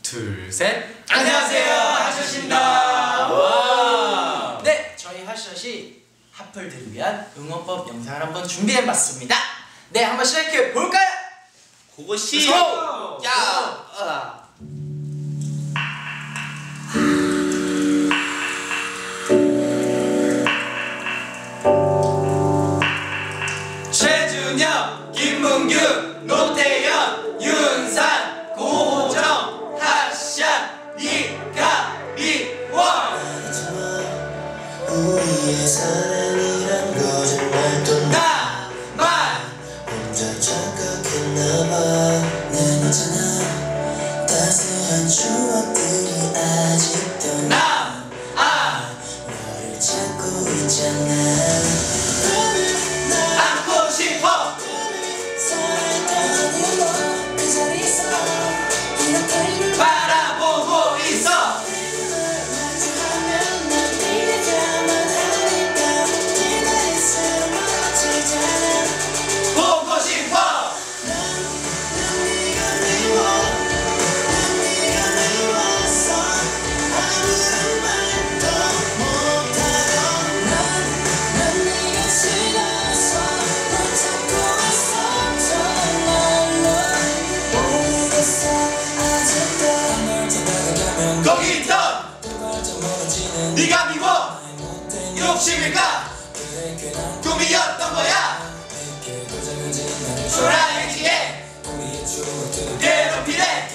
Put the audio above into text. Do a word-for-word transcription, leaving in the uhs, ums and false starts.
둘, 셋. 안녕하세요, 핫샷입니다. 와. 네, 저희 핫샷이 핫플들을 위한 응원법 영상을 한번 준비해봤습니다. 네, 한번 시작해 볼까요? 그것이 야, 야. 최준혁, 김문규, 노태현, 윤산, 고정, 핫샷, 이가리원. 우리의 사랑이란 거짓말도 나만 혼자 착각했나봐. 난 있잖아, 따스한 추억들이 아직도 남, 아, 너를 찾고 있잖아. 안고 싶어. 살아있던 이유로 그 자리에서 이렇게 바라보고 있어. 마주하면 난 이래야만 하니까 네가 있으면 멋지잖아. 보고 싶어. 난 네가 미워, 난 네가 미워서 아무런 말도 못하고 난, 난 네가 싫어서 널 찾고 있었죠. 난 널 모르겠어 아직도. 널 찾아가면 거기 있던 그말도 멀어지는 네가 미워. 나의 못된 욕심일까? 그래 괜한 꿈이었던 거야. 내게 도전하지 나를 초라해지게 우리의 추억들을 괴롭히네.